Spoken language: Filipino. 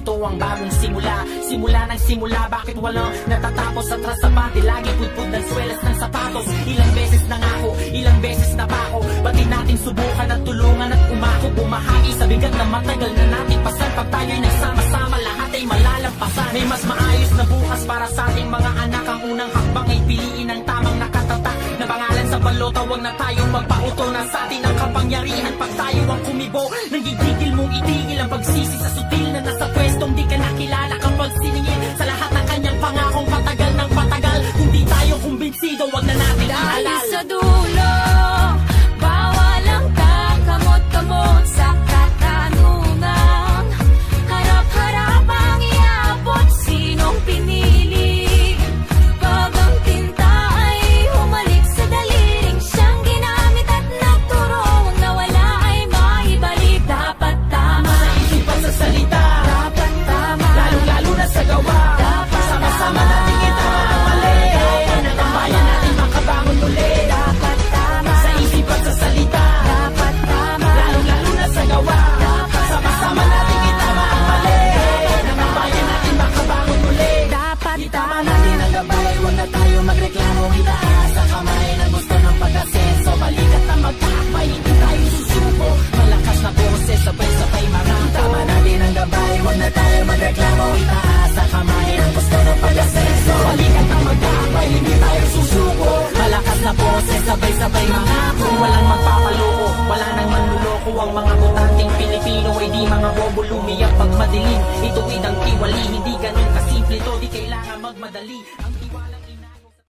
ito ang bagong simula. Simula ng simula, bakit walang natatapos? Atras sa bati, lagi pudpud ng swelas ng sapatos. Ilang beses na nga ako, ilang beses na ba ako? Pati natin subukan at tulungan at umako. Bumahagi sa bigat na matagal na natin pasan. Pag tayo'y nagsama-sama, lahat ay malalampasan. May mas maayos na bukas para sa ating mga anak. Ang unang hakbang ay piliin ang tamang nakatatak na pangalan sa balota. Huwag na tayong magpauto, na sa atin ang kapangyarihan. Pag tayo ang kumibo, nanggigigil mong itigil ang pagsisi sa sutil na nasa pwestong di ka nakilala. Kapag siningil sa lahat ng kanyang pangakong patagal ng patagal, kung di tayo kumbinsido, wag na natin ihalal. Dahil sa dulo, bawal ang kakamot-kamot sa katanungan. Harap-harap ang iabot, sinong pinili? Pag ang tinta ay humalik sa daliling siyang ginamit at nagturo, ang nawala ay maibalik. Dapat tama sa isipan, sa salita, dapat tama, lalo-lalo na sa gawa. dapat Sama-sama tama, natin itama ang mali, ang bayan natin makabangon muli. dapat tama, Sa isipan, sa salita, dapat tama, lalo-lalo na sa gawa. Sama-sama natin itama ang mali, ang bayan natin makabangon muli. dapat Itama tama. natin ang gabay, huwag na tayo magreklamo. Itaas sa kamay ng gusto ng pag-asenso. Balikat na magkakbay, hindi tayo susuko. Malakas na boses, sabay-sabay marako. Itama natin ang gabay, huwag na tayo magreklamo. Itaas sa kamay ng gusto ng pag-asenso. Balikat na magkakbay, hindi tayo susuko. Malakas na boses, sabay-sabay marako. Walang magpapaloko, wala nang manluloko. Ang mga botanteng Pilipino ay di mga bobo lumiyak pag madilim. Ituwid ang tiwali, hindi ganun kasimple to. Di kailangan magmadali. Ang tiwalang